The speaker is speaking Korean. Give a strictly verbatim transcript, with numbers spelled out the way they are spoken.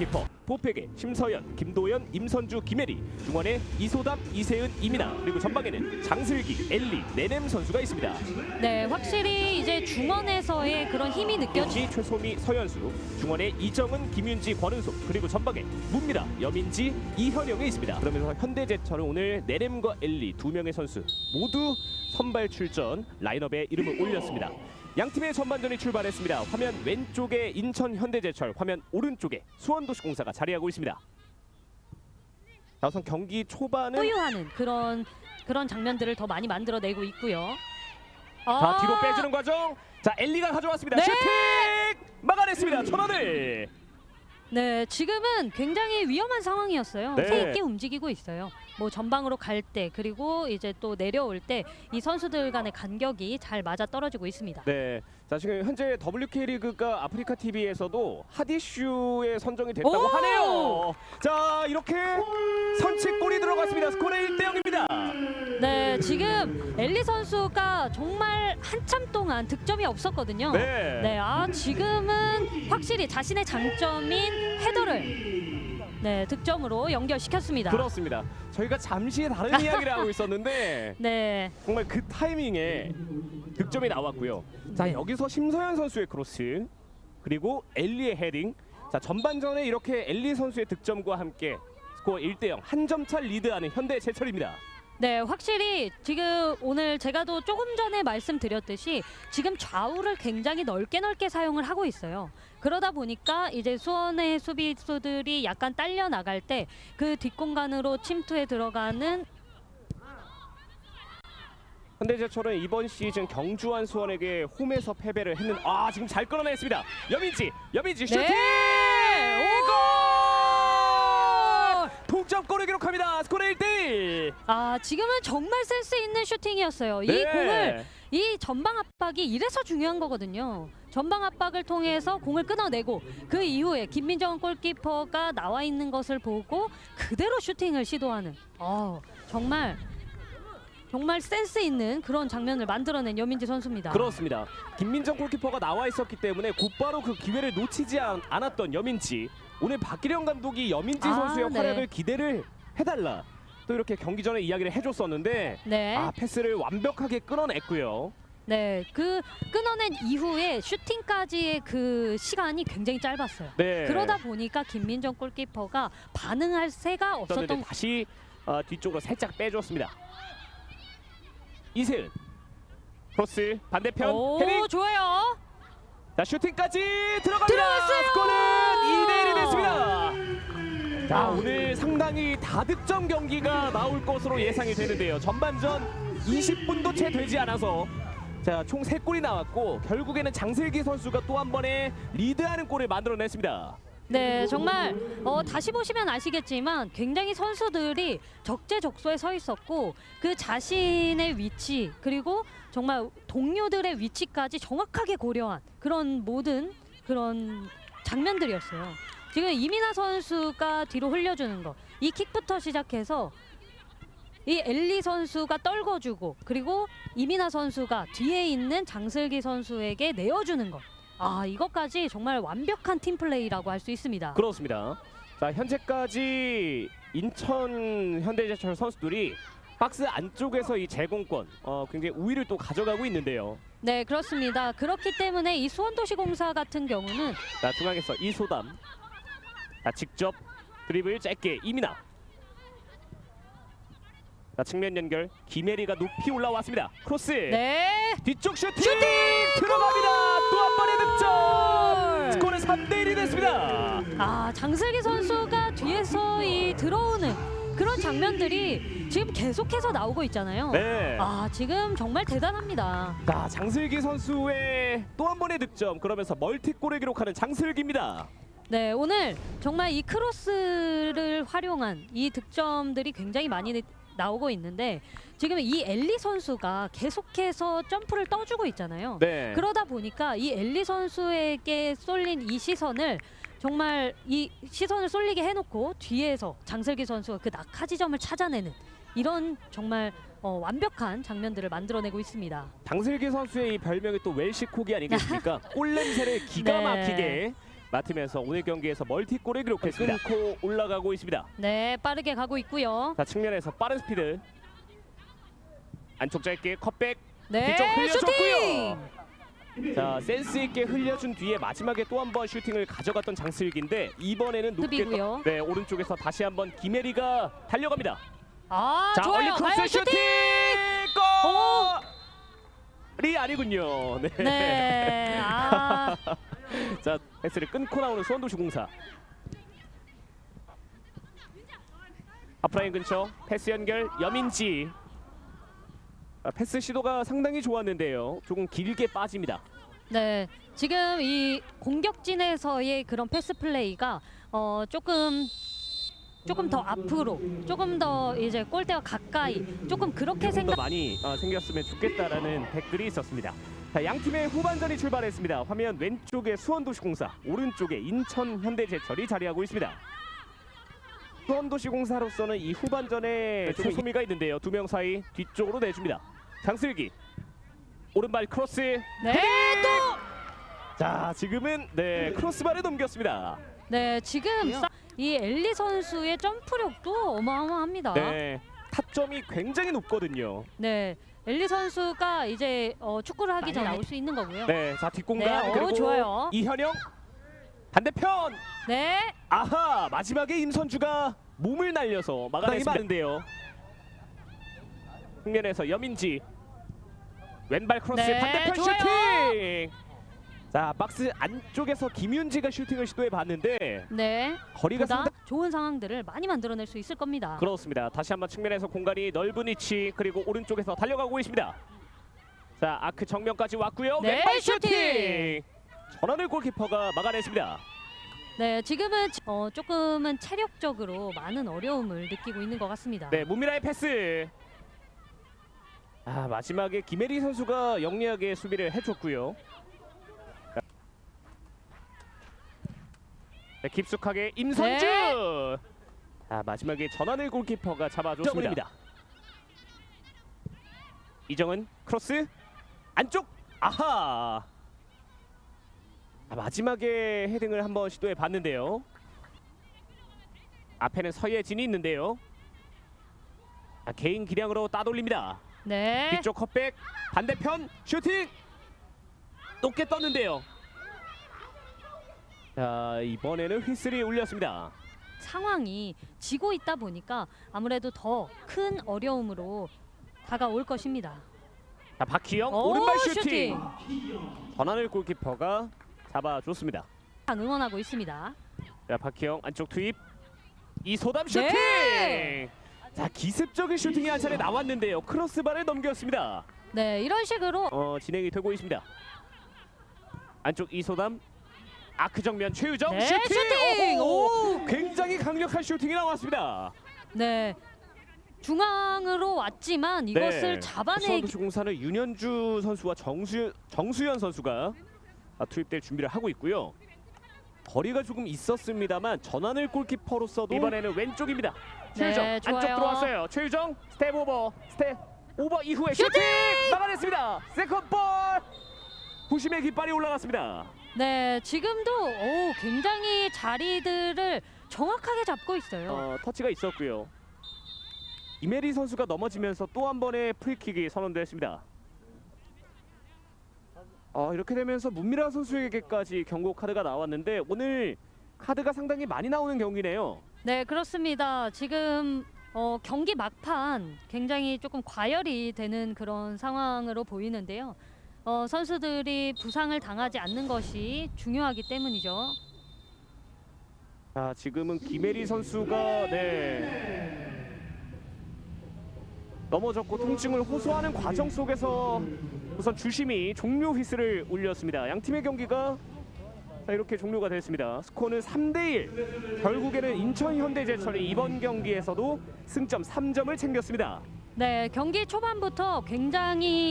골키퍼, 포백의 심서연, 김도연, 임선주, 김혜리, 중원에 이소담, 이세은, 이민아, 그리고 전방에는 장슬기, 엘리, 네넴 선수가 있습니다. 네, 확실히 이제 중원에서의 그런 힘이 느껴지. 최소미, 서현수, 중원에 이정은, 김윤지, 권은솔, 그리고 전방에 문미라, 여민지, 이현영이 있습니다. 그러면서 현대제철은 오늘 네넴과 엘리 두 명의 선수 모두 선발 출전 라인업에 이름을 올렸습니다. 양 팀의 전반전이 출발했습니다. 화면 왼쪽에 인천 현대제철, 화면 오른쪽에 수원도시공사가 자리하고 있습니다. 자, 우선 경기 초반은 소유하는 그런 그런 장면들을 더 많이 만들어내고 있고요. 자, 아 뒤로 빼주는 과정. 자, 엘리가 가져왔습니다. 네! 슈팅! 막아냈습니다. 천원을. 네, 지금은 굉장히 위험한 상황이었어요. 네. 세 개 움직이고 있어요. 뭐 전방으로 갈 때 그리고 이제 또 내려올 때 이 선수들 간의 간격이 잘 맞아 떨어지고 있습니다. 네, 자 지금 현재 더블유케이 리그가 아프리카 티비에서도 핫이슈에 선정이 됐다고 오! 하네요. 자, 이렇게 선취골이 들어갔습니다. 스코어 일 대 영입니다. 네, 지금 엘리 선수가 정말 한참 동안 득점이 없었거든요. 네. 네, 아 지금은 확실히 자신의 장점인 헤더를 네, 득점으로 연결시켰습니다. 그렇습니다. 저희가 잠시 다른 이야기를 하고 있었는데 네. 정말 그 타이밍에 득점이 나왔고요. 자, 여기서 심서연 선수의 크로스 그리고 엘리의 헤딩. 자, 전반전에 이렇게 엘리 선수의 득점과 함께 스코어 일 대 영 한 점 차 리드하는 현대제철입니다. 네, 확실히 지금 오늘 제가 또 조금 전에 말씀드렸듯이 지금 좌우를 굉장히 넓게 넓게 사용을 하고 있어요. 그러다 보니까 이제 수원의 수비수들이 약간 딸려 나갈 때 그 뒷공간으로 침투해 들어가는 현대제철은 이번 시즌 경주한 수원에게 홈에서 패배를 했는 아 지금 잘 끌어냈습니다. 여민지, 여민지 슈팅! 네! 골! 동점골을 기록합니다. 스코어 일 대 일. 아, 지금은 정말 센스 있는 슈팅이었어요. 네. 이 공을 이 전방 압박이 이래서 중요한 거거든요. 전방 압박을 통해서 공을 끊어내고 그 이후에 김민정 골키퍼가 나와 있는 것을 보고 그대로 슈팅을 시도하는 어, 정말 정말 센스 있는 그런 장면을 만들어낸 여민지 선수입니다. 그렇습니다. 김민정 골키퍼가 나와 있었기 때문에 곧바로 그 기회를 놓치지 않, 않았던 여민지. 오늘 박기령 감독이 여민지 아, 선수의 네. 활약을 기대를 해달라. 또 이렇게 경기 전에 이야기를 해줬었는데 네. 아 패스를 완벽하게 끊어냈고요. 네, 그 끊어낸 이후에 슈팅까지의 그 시간이 굉장히 짧았어요. 네. 그러다 보니까 김민정 골키퍼가 반응할 새가 없었던 다시 어, 뒤쪽으로 살짝 빼줬습니다. 이세은 크로스 반대편 오, 헤딩. 좋아요. 자, 슈팅까지 들어갑니다. 들어갔어요. 스코어는 이 대 일이 됐습니다. 자, 아. 오늘 상당히 다득점 경기가 나올 것으로 예상이 되는데요. 전반전 이십 분도 채 되지 않아서 자, 총 세 골이 나왔고 결국에는 장슬기 선수가 또 한 번에 리드하는 골을 만들어냈습니다. 네, 정말 어, 다시 보시면 아시겠지만 굉장히 선수들이 적재적소에 서 있었고 그 자신의 위치 그리고 정말 동료들의 위치까지 정확하게 고려한 그런 모든 그런 장면들이었어요. 지금 이민아 선수가 뒤로 흘려주는 거, 이 킥부터 시작해서 이 엘리 선수가 떨궈주고 그리고 이민아 선수가 뒤에 있는 장슬기 선수에게 내어주는 것. 아, 이것까지 정말 완벽한 팀플레이라고 할 수 있습니다. 그렇습니다. 자, 현재까지 인천 현대제철 선수들이 박스 안쪽에서 이 제공권 어, 굉장히 우위를 또 가져가고 있는데요. 네, 그렇습니다. 그렇기 때문에 이 수원도시공사 같은 경우는 자, 중앙에서 이소담. 자, 직접 드리블 짧게 이민아. 자, 측면 연결 김혜리가 높이 올라왔습니다. 크로스. 네. 뒤쪽 슈팅! 슈팅! 들어갑니다. 또 한 번의 득점. 스코어는 삼 대 일이 됐습니다. 아, 장슬기 선수가 뒤에서 이 들어오는 그런 장면들이 지금 계속해서 나오고 있잖아요. 네. 아, 지금 정말 대단합니다. 자, 장슬기 선수의 또 한 번의 득점. 그러면서 멀티골을 기록하는 장슬기입니다. 네, 오늘 정말 이 크로스를 활용한 이 득점들이 굉장히 많이 나오고 있는데 지금 이 엘리 선수가 계속해서 점프를 떠주고 있잖아요. 네. 그러다 보니까 이 엘리 선수에게 쏠린 이 시선을 정말 이 시선을 쏠리게 해놓고 뒤에서 장슬기 선수가 그 낙하 지점을 찾아내는 이런 정말 어, 완벽한 장면들을 만들어내고 있습니다. 장슬기 선수의 이 별명이 또 웰시코기 아니겠습니까? 골 냄새를 기가 네. 막히게 맡으면서 오늘 경기에서 멀티골을 기록했습니다. 끊고 올라가고 있습니다. 네, 빠르게 가고 있고요. 자, 측면에서 빠른 스피드. 안쪽 짧게 컷백. 네, 뒤쪽 흘려줬고요. 슈팅! 자, 센스 있게 흘려준 뒤에 마지막에 또 한 번 슈팅을 가져갔던 장슬기인데 이번에는 높게 득이고요. 떠, 네, 오른쪽에서 다시 한번 김혜리가 달려갑니다. 아, 자, 얼리 좋아요. 크로스 과연 슈팅! 슈팅! 골이 아니군요. 네. 네. 아, 자, 패스를 끊고 나오는 수원도시공사. 하프라인 근처 패스 연결 여민지. 아, 패스 시도가 상당히 좋았는데요. 조금 길게 빠집니다. 네. 지금 이 공격진에서의 그런 패스 플레이가 어, 조금 조금 더 앞으로, 조금 더 이제 골대와 가까이, 조금 그렇게 더 생각. 많이 어, 생겼으면 좋겠다라는 댓글이 있었습니다. 자, 양 팀의 후반전이 출발했습니다. 화면 왼쪽에 수원도시공사, 오른쪽에 인천현대제철이 자리하고 있습니다. 수원도시공사로서는 이 후반전에 좀 소미가 있는데요. 두 명 사이 뒤쪽으로 내줍니다. 장슬기 오른발 크로스. 네, 또. 자, 지금은 네 크로스바를 넘겼습니다. 네, 지금 싸- 이 엘리 선수의 점프력도 어마어마합니다. 네, 타점이 굉장히 높거든요. 네, 엘리 선수가 이제 어, 축구를 하기 전에 나올 수 있는 거고요. 네, 자 뒷공간. 네, 어, 그리고 좋아요. 이현영 반대편. 네, 아하, 마지막에 임선주가 몸을 날려서 막아냈는데요. 측면에서 여민지 왼발 크로스. 네, 반대편 좋아요. 슈팅. 자, 박스 안쪽에서 김윤지가 슈팅을 시도해 봤는데 네. 거리가 보다 상당히 좋은 상황들을 많이 만들어낼 수 있을 겁니다. 그렇습니다. 다시 한번 측면에서 공간이 넓은 위치, 그리고 오른쪽에서 달려가고 있습니다. 자, 아크 정면까지 왔고요. 네, 왼발 슈팅! 슈팅. 전환을 골키퍼가 막아냈습니다. 네, 지금은 어, 조금은 체력적으로 많은 어려움을 느끼고 있는 것 같습니다. 네, 문미라의 패스. 아, 마지막에 김혜리 선수가 영리하게 수비를 해줬고요. 네, 깊숙하게 임선주. 네. 아, 마지막에 전환을 골키퍼가 잡아줬습니다. 이정은 크로스 안쪽. 아하. 아, 마지막에 헤딩을 한번 시도해 봤는데요. 앞에는 서예진이 있는데요. 아, 개인 기량으로 따돌립니다. 네. 뒤쪽 컷백, 반대편 슈팅. 높게 떴는데요. 자, 이번에는 휘슬이 울렸습니다. 상황이 지고 있다 보니까 아무래도 더 큰 어려움으로 다가올 것입니다. 자, 박희영 오, 오른발 슈팅. 전환을 골키퍼가 잡아줬습니다. 응원하고 있습니다. 자, 박희영 안쪽 투입. 이소담 슈팅. 네. 자, 기습적인 슈팅이 한 차례 나왔는데요. 크로스바를 넘겼습니다. 네, 이런 식으로 어, 진행이 되고 있습니다. 안쪽 이소담. 아크 정면 최유정 네, 슈팅. 슈팅! 오호! 오! 굉장히 강력한 슈팅이 나왔습니다. 네. 중앙으로 왔지만 이것을 잡아내기. 수원도시공사는 윤현주 선수와 정수 정수현 선수가 아, 투입될 준비를 하고 있고요. 거리가 조금 있었습니다만 전환을 골키퍼로서도 이번에는 왼쪽입니다. 최유정 네, 안쪽 좋아요. 들어왔어요. 최유정 스텝 오버 스텝 오버 이후에 슈팅! 슈팅 막아냈습니다. 세컨볼. 부심의 깃발이 올라갔습니다. 네, 지금도 오, 굉장히 자리들을 정확하게 잡고 있어요. 어, 터치가 있었고요. 이메리 선수가 넘어지면서 또 한 번의 프리킥이 선언됐습니다. 어, 이렇게 되면서 문미라 선수에게까지 경고 카드가 나왔는데 오늘 카드가 상당히 많이 나오는 경기네요. 네, 그렇습니다. 지금 어, 경기 막판 굉장히 조금 과열이 되는 그런 상황으로 보이는데요. 어, 선수들이 부상을 당하지 않는 것이 중요하기 때문이죠. 자, 지금은 김혜리 선수가 네 넘어졌고 통증을 호소하는 과정 속에서 우선 주심이 종료 휘슬을 울렸습니다. 양 팀의 경기가 자, 이렇게 종료가 됐습니다. 스코어는 삼 대 일. 결국에는 인천현대제철이 이번 경기에서도 승점 삼 점을 챙겼습니다. 네, 경기 초반부터 굉장히